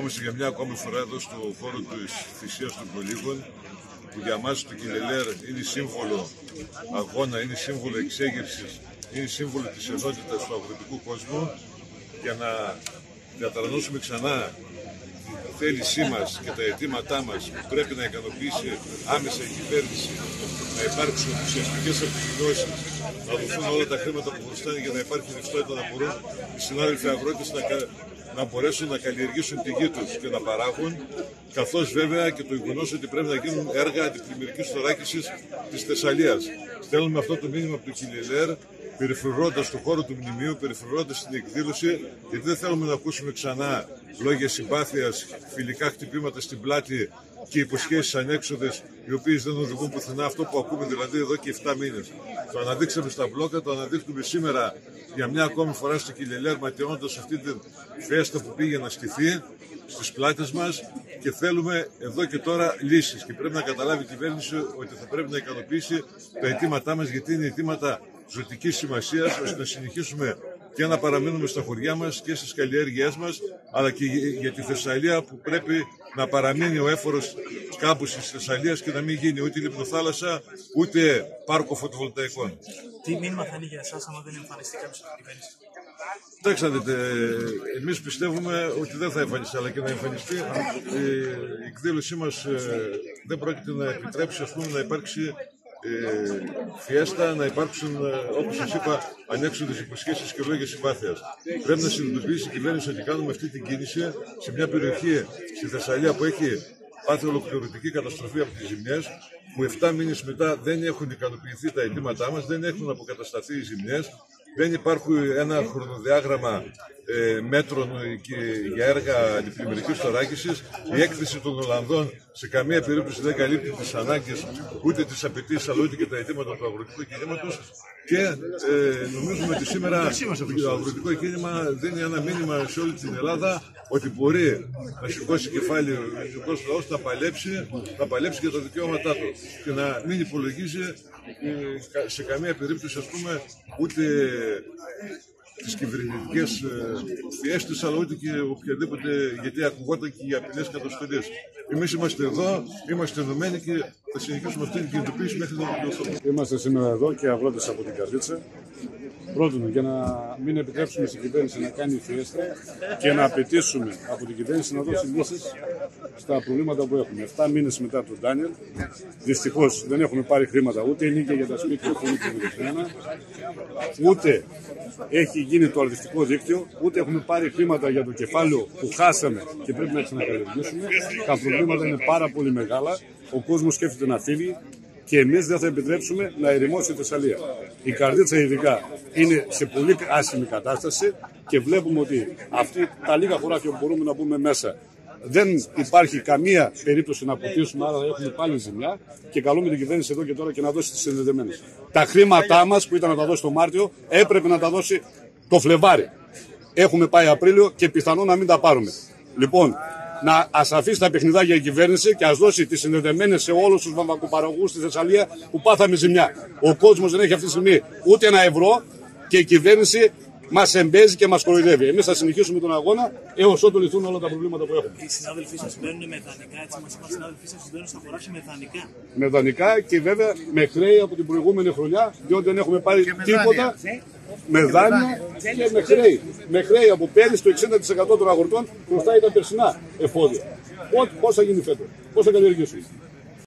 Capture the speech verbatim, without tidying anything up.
Βρισκόμαστε για μια ακόμη φορά εδώ στο χώρο της θυσίας των προλίγων, που για μας το Κιλελέρ είναι σύμβολο αγώνα, είναι σύμβολο εξέγερσης, είναι σύμβολο της ενότητας του αγροτικού κόσμου, για να διατρανώσουμε ξανά τη θέλησή μας και τα αιτήματά μας που πρέπει να ικανοποιήσει άμεσα η κυβέρνηση, να υπάρξουν ουσιαστικές επιδόσεις, να δοθούν όλα τα χρήματα που χρωστάνε για να υπάρχει ρευστότητα, να μπορούν οι συνάδελφοι αγρότες να, να μπορέσουν να καλλιεργήσουν τη γη τους και να παράγουν, καθώς βέβαια και το γεγονός ότι πρέπει να γίνουν έργα αντιπλημμυρικής θωράκισης της Θεσσαλίας. Στέλνουμε αυτό το μήνυμα από το Κιλελέρ, περιφρουρώντας το χώρο του μνημείου, περιφρουρώντας την εκδήλωση, γιατί δεν θέλουμε να ακούσουμε ξανά λόγια συμπάθειας, φιλικά χτυπήματα στην πλάτη και υποσχέσεις ανέξοδες, οι οποίες δεν οδηγούν πουθενά. Αυτό που ακούμε δηλαδή εδώ και επτά μήνες. Το αναδείξαμε στα μπλόκα, το αναδείχνουμε σήμερα για μια ακόμη φορά στο Κιλελέρ, ματιώνοντας αυτή τη φέστα που πήγε να στηθεί στις πλάτες μας, και θέλουμε εδώ και τώρα λύσεις. Και πρέπει να καταλάβει η κυβέρνηση ότι θα πρέπει να ικανοποιήσει τα αιτήματά μας, γιατί είναι αιτήματα ζωτικής σημασίας, ώστε να συνεχίσουμε και να παραμείνουμε στα χωριά μας και στις καλλιέργειές μας, αλλά και για τη Θεσσαλία, που πρέπει να παραμείνει ο έφορος κάμπους της Θεσσαλίας και να μην γίνει ούτε λιμνοθάλασσα ούτε πάρκο φωτοβολταϊκών. Τι μήνυμα θα είναι για εσάς άμα δεν εμφανιστεί κάποιος από την κυβέρνηση? Κοιτάξτε, εμείς πιστεύουμε ότι δεν θα εμφανιστεί, αλλά και να εμφανιστεί η εκδήλωσή μας δεν πρόκειται να επιτρέψει, ας πούμε, να υπάρξει Ε, φιέστα, να υπάρξουν, όπως σας είπα, ανέξοδες υποσχέσεις και λόγια συμπάθειας. Πρέπει να συνειδητοποιήσει η κυβέρνηση ότι κάνουμε αυτή την κίνηση σε μια περιοχή στη Θεσσαλία που έχει πάθει ολοκληρωτική καταστροφή από τις ζημιές, που επτά μήνες μετά δεν έχουν ικανοποιηθεί τα αιτήματά μας, δεν έχουν αποκατασταθεί οι ζημιές, δεν υπάρχει ένα χρονοδιάγραμμα ε, μέτρων και για έργα αντιπλημμυρικής θωράκισης. Η έκθεση των Ολλανδών σε καμία περίπτωση δεν καλύπτει τις ανάγκες, ούτε τις απαιτήσεις, αλλά ούτε και τα αιτήματα του αγροτικού κινήματος. Και ε, νομίζουμε ότι σήμερα το αγροτικό κίνημα δίνει ένα μήνυμα σε όλη την Ελλάδα ότι μπορεί να σηκώσει κεφάλι ο ελληνικός λαός, να παλέψει, να παλέψει για τα δικαιώματά του και να μην υπολογίζει ε, σε καμία περίπτωση, ας πούμε, ούτε τις κυβερνητικές φιέστες, αλλά ούτε και οποιαδήποτε, γιατί ακουγόταν και οι απειλές καταστολές. Εμείς είμαστε εδώ, είμαστε ενωμένοι και θα συνεχίσουμε αυτή την κινητοποίηση μέχρι να ολοκληρωθούμε. Είμαστε σήμερα εδώ και αγρότες από την Καρδίτσα. Πρώτον, για να μην επιτρέψουμε στην κυβέρνηση να κάνει φιέστα και να απαιτήσουμε από την κυβέρνηση να δώσει λύσεις στα προβλήματα που έχουμε. Εφτά μήνες μετά τον Ντάνιελ, δυστυχώς δεν έχουμε πάρει χρήματα, ούτε ενίκεια για τα σπίτια που είναι κυβερνητικά, ούτε έχει γίνει το αληθιστικό δίκτυο, ούτε έχουμε πάρει χρήματα για το κεφάλαιο που χάσαμε και πρέπει να ξανακαλλιεργήσουμε. Τα προβλήματα είναι πάρα πολύ μεγάλα. Ο κόσμος σκέφτεται να φύγει και εμείς δεν θα επιτρέψουμε να ερημώσει η Θεσσαλία. Η Καρδίτσα ειδικά είναι σε πολύ άσχημη κατάσταση και βλέπουμε ότι αυτοί τα λίγα χωράφια που μπορούμε να μπούμε μέσα δεν υπάρχει καμία περίπτωση να αποτύσσουμε, άρα έχουμε πάλι ζημιά, και καλούμε την κυβέρνηση εδώ και τώρα και να δώσει τις συνδεδεμένες. Τα χρήματά μας που ήταν να τα δώσει το Μάρτιο έπρεπε να τα δώσει το Φλεβάρι. Έχουμε πάει Απρίλιο και πιθανόν να μην τα πάρουμε. Λοιπόν, να ας αφήσει τα παιχνιδάκια η κυβέρνηση και ας δώσει τις συνδεδεμένες σε όλους τους βαμβακοπαραγωγούς στη Θεσσαλία που πάθαμε ζημιά. Ο κόσμος δεν έχει αυτή τη στιγμή ούτε ένα ευρώ και η κυβέρνηση μας εμπέζει και μας κοροϊδεύει. Εμείς θα συνεχίσουμε τον αγώνα έως ότου λυθούν όλα τα προβλήματα που έχουμε. Οι συνάδελφοί σας μπαίνουν μεθανικά, έτσι μας είπαν οι συνάδελφοί σας μπαίνουν στα χωράφια μεθανικά. Μεθανικά και βέβαια με χρέη από την προηγούμενη χρονιά, διότι δεν έχουμε πάρει τίποτα. Με δάνεια και με χρέη. Με χρέη από πέρυσι το εξήντα τοις εκατό των αγροτών χρωστάει τα περσινά εφόδια. Πώς θα γίνει φέτος, πώς θα καλλιεργήσουμε.